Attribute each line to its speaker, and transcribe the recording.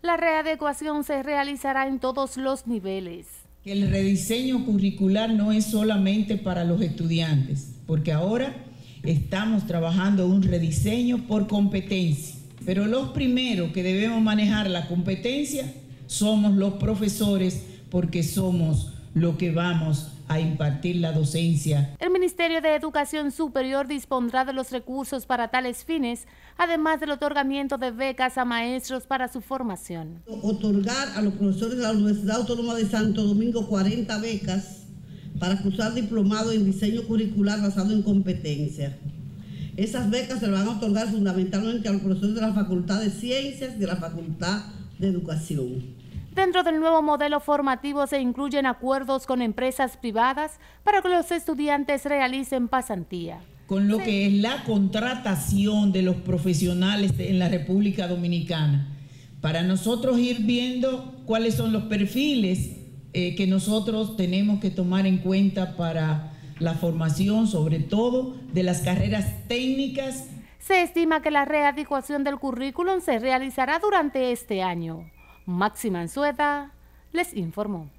Speaker 1: La readecuación se realizará en todos los niveles.
Speaker 2: El rediseño curricular no es solamente para los estudiantes, porque ahora estamos trabajando un rediseño por competencia. Pero los primeros que debemos manejar la competencia somos los profesores, porque somos los que vamos a impartir la docencia.
Speaker 1: El Ministerio de Educación Superior dispondrá de los recursos para tales fines, además del otorgamiento de becas a maestros para su formación.
Speaker 3: Otorgar a los profesores de la Universidad Autónoma de Santo Domingo 40 becas para cursar diplomado en diseño curricular basado en competencia. Esas becas se van a otorgar fundamentalmente a los profesores de la Facultad de Ciencias y de la Facultad de Educación.
Speaker 1: Dentro del nuevo modelo formativo se incluyen acuerdos con empresas privadas para que los estudiantes realicen pasantía.
Speaker 2: Con lo que es la contratación de los profesionales en la República Dominicana, para nosotros ir viendo cuáles son los perfiles que nosotros tenemos que tomar en cuenta para la formación, sobre todo de las carreras técnicas.
Speaker 1: Se estima que la readecuación del currículum se realizará durante este año. Máxima Anzueta les informó.